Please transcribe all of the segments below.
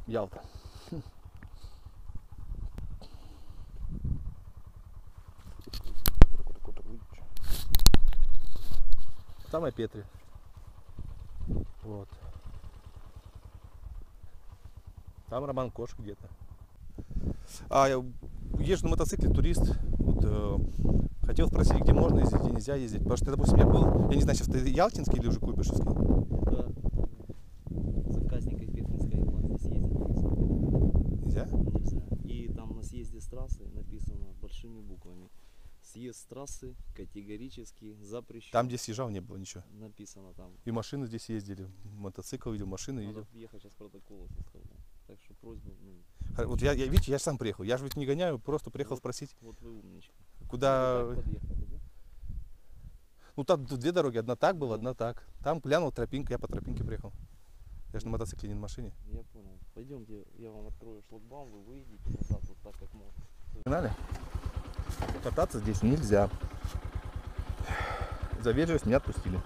Ялта. Там и Петри. Вот. Там Роман Кош где-то. Я езжу на мотоцикле, турист. Вот, хотел спросить, где можно ездить, где нельзя ездить. Потому что, допустим, я был, я не знаю, сейчас ты Ялтинский или уже Куйбышевский? Да. Заказник из Петринской области съездить Нельзя? нельзя. И там на съезде с трассы написано большими буквами: съезд с трассы категорически запрещен. Там, где съезжал, не было ничего. Написано там. И машины здесь ездили, мотоцикл видел, машины Надо видел. ехать сейчас протоколы составлять. Так что просьба, Вот видите, я же сам приехал. Я же ведь не гоняю, просто приехал вот, спросить, вот вы умничка. куда. Вы так подъехали, да? Ну там тут две дороги, одна так была, одна так. Там глянул тропинка, я по тропинке приехал. Я же на мотоцикле, не на машине. Я понял. Пойдемте, я вам открою шлагбаум, вы выйдете назад вот так, как можно. Погнали? Кататься здесь нельзя. За вежливость меня отпустили.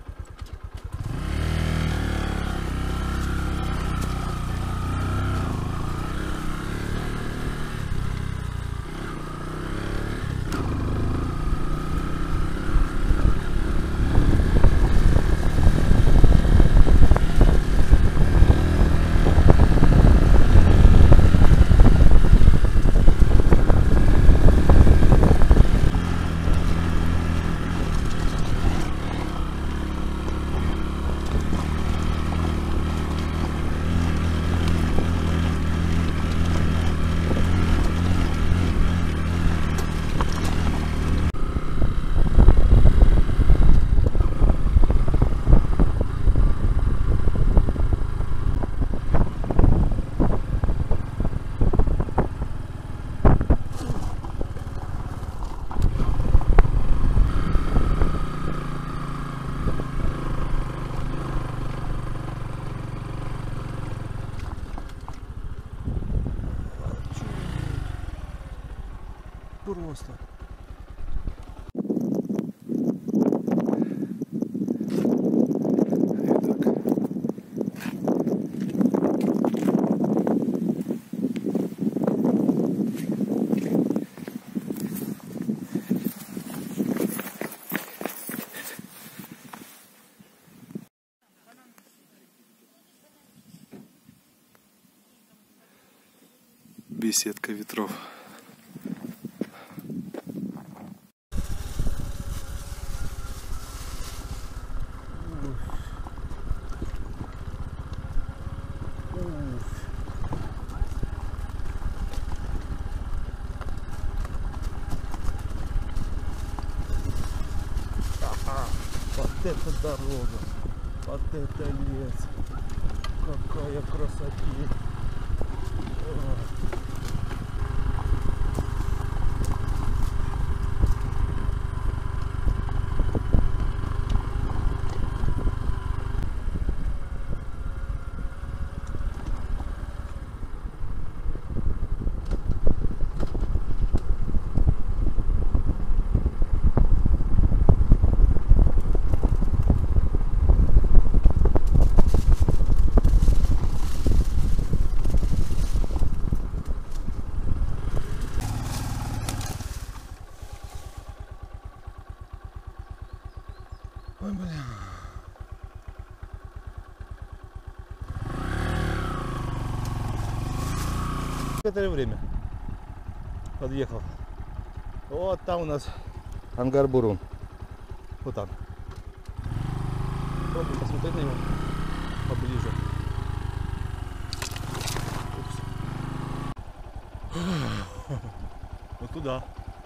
Просто. Беседка ветров. Вот это дорога, вот это лес, какая красота. Ой, бля. Это время подъехал. Вот там у нас ангар Бурун. Вот там. Попробуем посмотреть на него поближе. Вот туда.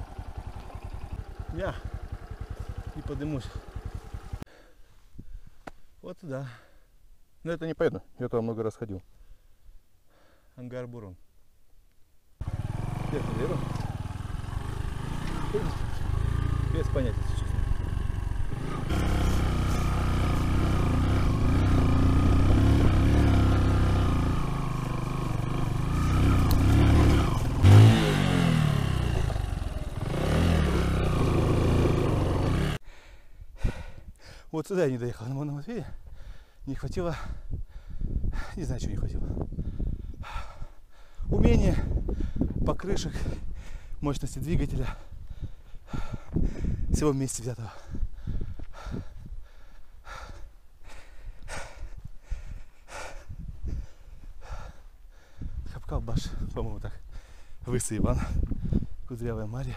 Я не поднимусь. Вот туда. Но это не поеду. Я туда много раз ходил. Ангар Бурун. Где-то веру? Без понятия, если честно. Вот сюда я не доехал на Матвея. Не хватило. Не знаю, чего не хватило. умение, покрышек, мощности двигателя. Всего вместе взятого. Хабкал-Баш, по-моему, так. Высы Иван, Кудрявая Марья.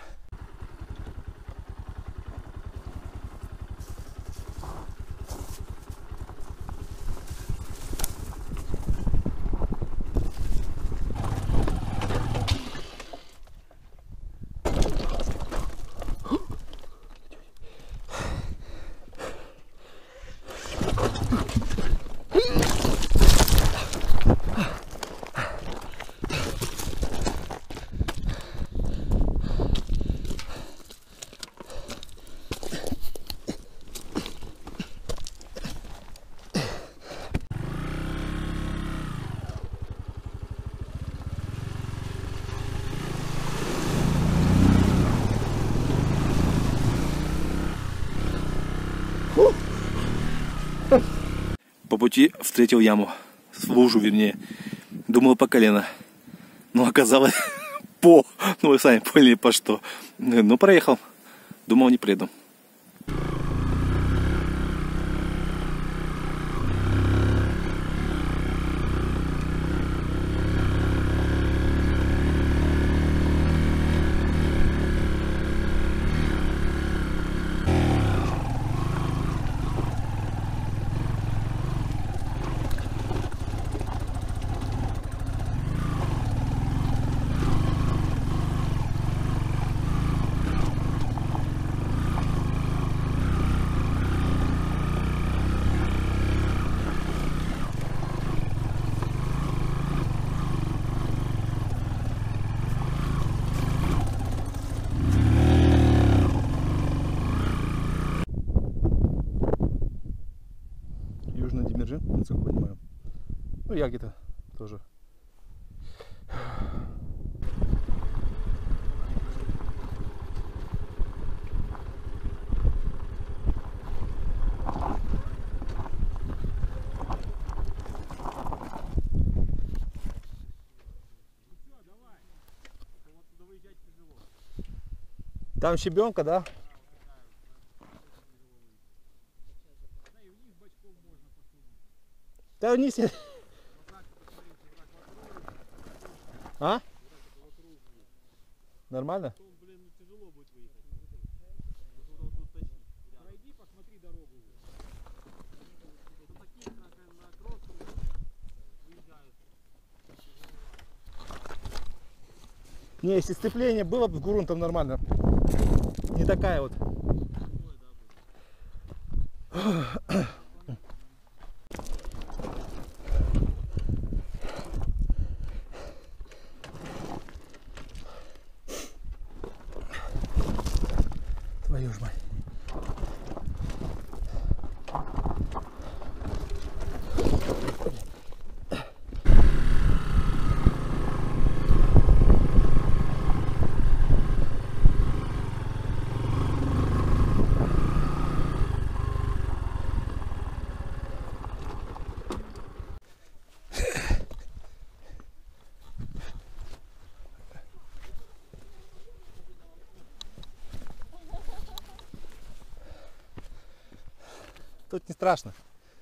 По пути встретил яму, лужу вернее. Думал по колено. Но оказалось ну вы сами поняли по что. Ну проехал. Думал не приеду. Демержин, насколько понимаю. Ну, я где-то тоже. Там щебенка, да? Да вниз. А? Нормально? Блин, тяжело будет выехать. Пройди, посмотри дорогу. Такие на кросс выезжают. Не, если сцепление было бы с грунтом нормально. Не такая вот. Твою ж мать. Тут не страшно.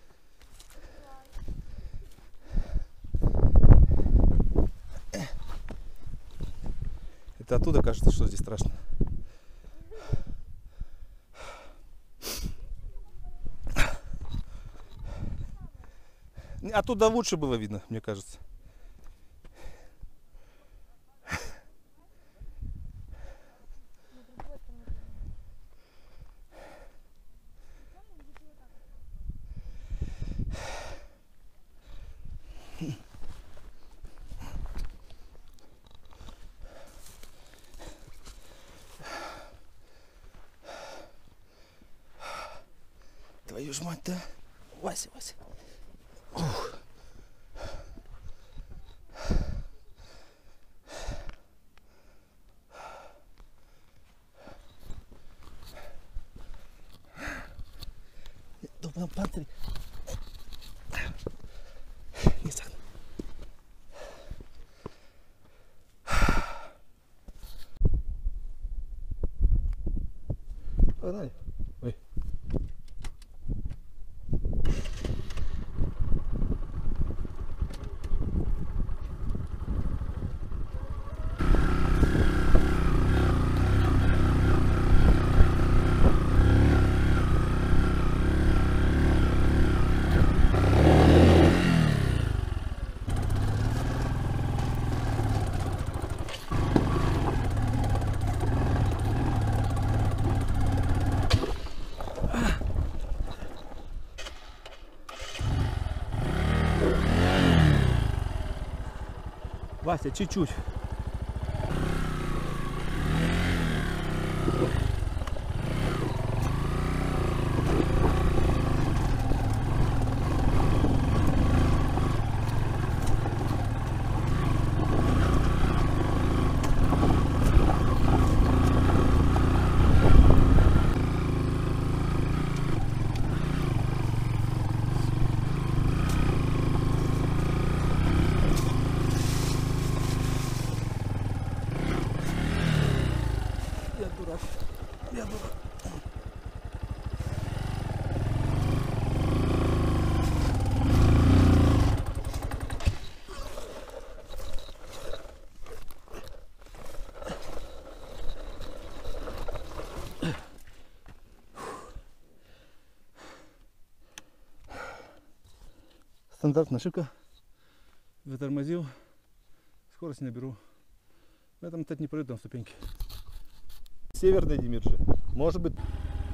Это оттуда кажется, что здесь страшно. Оттуда лучше было видно, мне кажется. Твою ж мать, да? Вася, Вася. Ух. Добрый панцирь. Не согну. Погнали. Ой. Вася, чуть-чуть. Я дурак. Стандартная ошибка. Затормозил. Скорость не наберу. На этом, кстати, не пройду там ступеньки. Северный Демиржи. Может быть.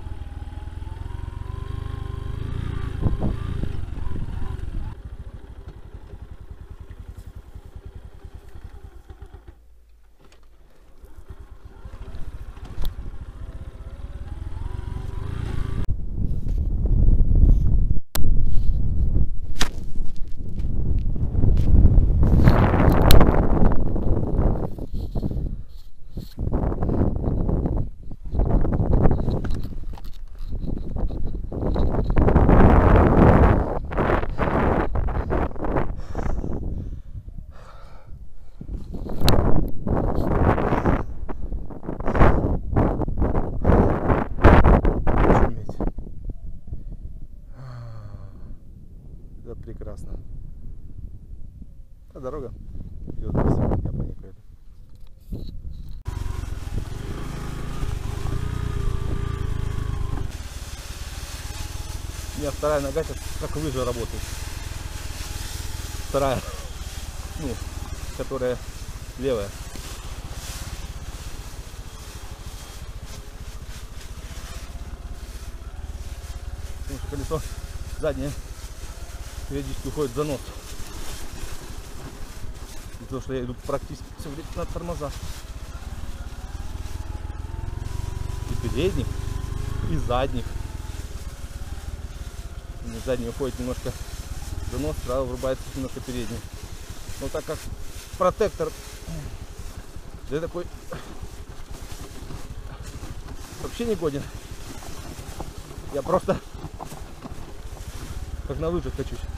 Это прекрасно. А дорога идет вниз, я по ней пойду. У меня вторая нога сейчас как лыжа работает. Вторая, ну, которая левая. Потому что колесо заднее периодически уходит в занос. Потому что я иду практически все время на тормозах. И передних, и задних. Задний уходит немножко в занос, сразу врубается немножко передний. Но так как протектор для такой вообще не годен, я просто как на лыжах качусь.